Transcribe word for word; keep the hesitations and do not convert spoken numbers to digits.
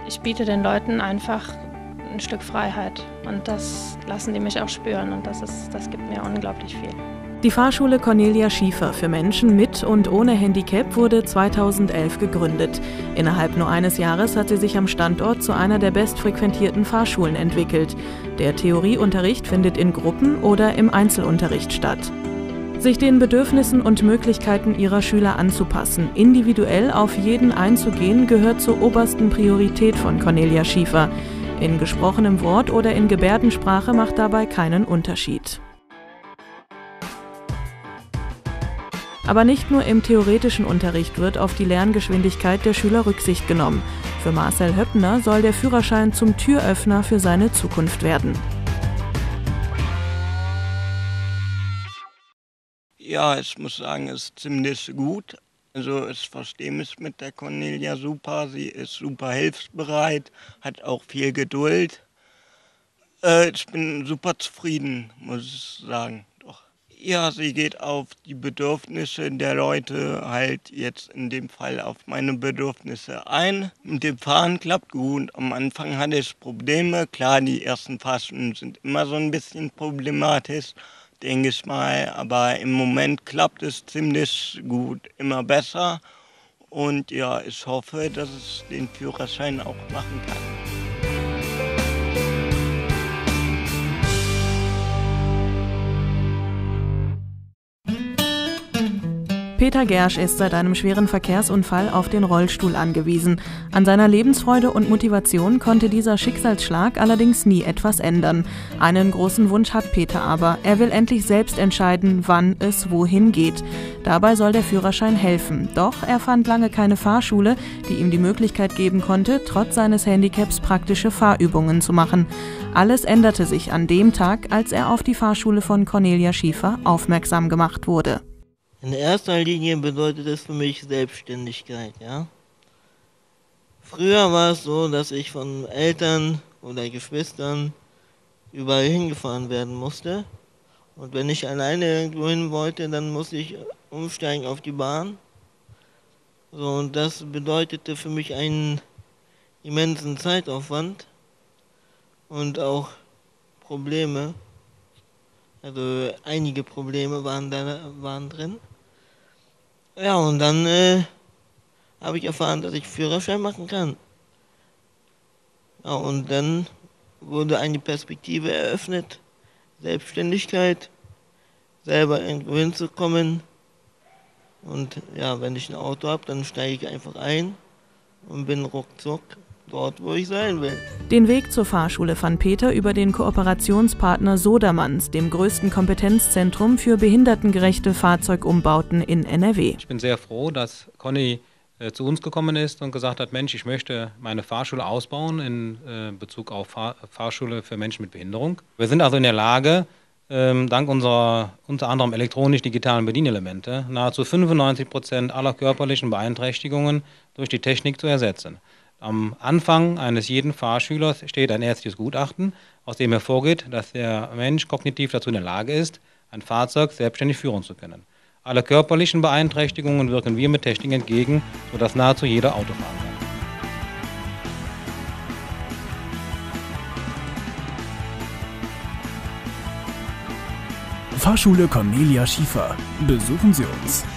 Ich biete den Leuten einfach ein Stück Freiheit und das lassen die mich auch spüren und das, ist, das gibt mir unglaublich viel. Die Fahrschule Cornelia Schiefer für Menschen mit und ohne Handicap wurde zweitausendelf gegründet. Innerhalb nur eines Jahres hat sie sich am Standort zu einer der bestfrequentierten Fahrschulen entwickelt. Der Theorieunterricht findet in Gruppen oder im Einzelunterricht statt. Sich den Bedürfnissen und Möglichkeiten ihrer Schüler anzupassen, individuell auf jeden einzugehen, gehört zur obersten Priorität von Cornelia Schiefer. In gesprochenem Wort oder in Gebärdensprache macht dabei keinen Unterschied. Aber nicht nur im theoretischen Unterricht wird auf die Lerngeschwindigkeit der Schüler Rücksicht genommen. Für Marcel Höppner soll der Führerschein zum Türöffner für seine Zukunft werden. Ja, ich muss sagen, es ist ziemlich gut. Also ich verstehe mich mit der Cornelia super. Sie ist super hilfsbereit, hat auch viel Geduld. Äh, ich bin super zufrieden, muss ich sagen. Ja, sie geht auf die Bedürfnisse der Leute, halt jetzt in dem Fall auf meine Bedürfnisse ein. Mit dem Fahren klappt gut. Am Anfang hatte ich Probleme. Klar, die ersten Fahrstunden sind immer so ein bisschen problematisch, denke ich mal. Aber im Moment klappt es ziemlich gut, immer besser. Und ja, ich hoffe, dass ich den Führerschein auch machen kann. Peter Gersch ist seit einem schweren Verkehrsunfall auf den Rollstuhl angewiesen. An seiner Lebensfreude und Motivation konnte dieser Schicksalsschlag allerdings nie etwas ändern. Einen großen Wunsch hat Peter aber. Er will endlich selbst entscheiden, wann es wohin geht. Dabei soll der Führerschein helfen. Doch er fand lange keine Fahrschule, die ihm die Möglichkeit geben konnte, trotz seines Handicaps praktische Fahrübungen zu machen. Alles änderte sich an dem Tag, als er auf die Fahrschule von Cornelia Schiefer aufmerksam gemacht wurde. In erster Linie bedeutet es für mich Selbstständigkeit, ja. Früher war es so, dass ich von Eltern oder Geschwistern überall hingefahren werden musste. Und wenn ich alleine irgendwo hin wollte, dann musste ich umsteigen auf die Bahn. So, und das bedeutete für mich einen immensen Zeitaufwand und auch Probleme. Also einige Probleme waren da waren drin. Ja, und dann äh, habe ich erfahren, dass ich Führerschein machen kann. Ja, und dann wurde eine Perspektive eröffnet, Selbstständigkeit, selber irgendwo hinzukommen. Und ja, wenn ich ein Auto habe, dann steige ich einfach ein und bin ruckzuck dort, wo ich sein will. Den Weg zur Fahrschule fand Peter über den Kooperationspartner Sodermanns, dem größten Kompetenzzentrum für behindertengerechte Fahrzeugumbauten in N R W. Ich bin sehr froh, dass Conny äh, zu uns gekommen ist und gesagt hat, Mensch, ich möchte meine Fahrschule ausbauen in äh, Bezug auf Fahr Fahrschule für Menschen mit Behinderung. Wir sind also in der Lage, ähm, dank unserer unter anderem elektronisch-digitalen Bedienelemente nahezu fünfundneunzig Prozent aller körperlichen Beeinträchtigungen durch die Technik zu ersetzen. Am Anfang eines jeden Fahrschülers steht ein ärztliches Gutachten, aus dem hervorgeht, dass der Mensch kognitiv dazu in der Lage ist, ein Fahrzeug selbstständig führen zu können. Alle körperlichen Beeinträchtigungen wirken wir mit Technik entgegen, sodass nahezu jeder Auto fahren kann. Fahrschule Cornelia Schiefer. Besuchen Sie uns.